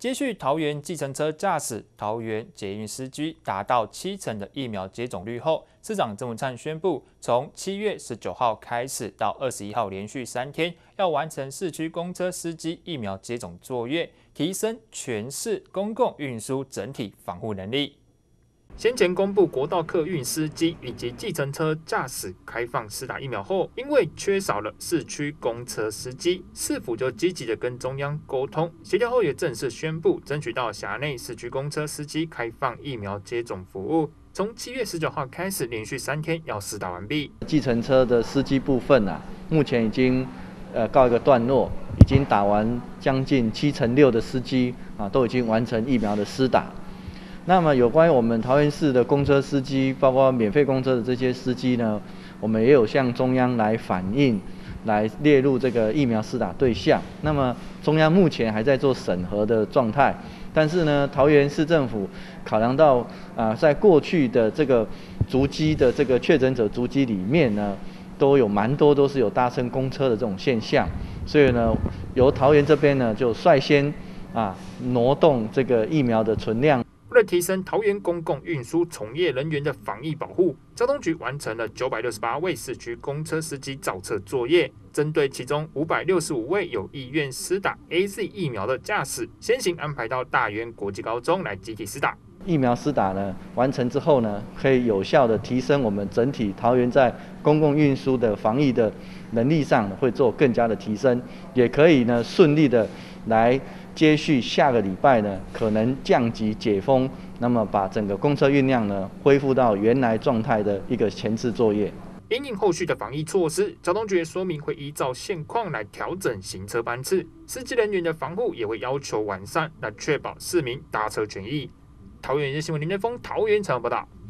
接续桃园计程车驾驶、桃园捷运司机达到70%的疫苗接种率后，市长郑文灿宣布，从7月19号开始到21号连续3天，要完成市区公车司机疫苗接种作业，提升全市公共运输整体防护能力。先前公布国道客运司机以及计程车驾驶开放施打疫苗后，因为缺少了市区公车司机，市府就积极的跟中央沟通协调后，也正式宣布争取到辖内市区公车司机开放疫苗接种服务，从7月19号开始，连续3天要施打完毕。 计程车的司机部分目前已经告一个段落，已经打完将近6%的司机都已经完成疫苗的施打。那么有关于我们桃园市的公车司机，包括免费公车的这些司机呢，我们也有向中央来反映，来列入这个疫苗施打对象。那么中央目前还在做审核的状态，但是呢，桃园市政府考量到在过去的这个足迹的这个确诊者足迹里面呢，都有蛮多都是有搭乘公车的这种现象，所以呢，由桃园这边呢就率先挪动这个疫苗的存量。 为了提升桃园公共运输从业人员的防疫保护，交通局完成了968位市区公车司机造册作业，针对其中565位有意愿施打 AZ 疫苗的驾驶，先行安排到大园国际高中来集体施打。 疫苗施打呢完成之后呢，可以有效的提升我们整体桃园在公共运输的防疫的能力上会做更加的提升，也可以呢顺利的来接续下个礼拜呢可能降级解封，那么把整个公车运量呢恢复到原来状态的一个前置作业。 因应后续的防疫措施，交通局也说明会依照现况来调整行车班次，司机人员的防护也会要求完善，来确保市民搭车权益。桃园新闻林德峰桃园采访报道。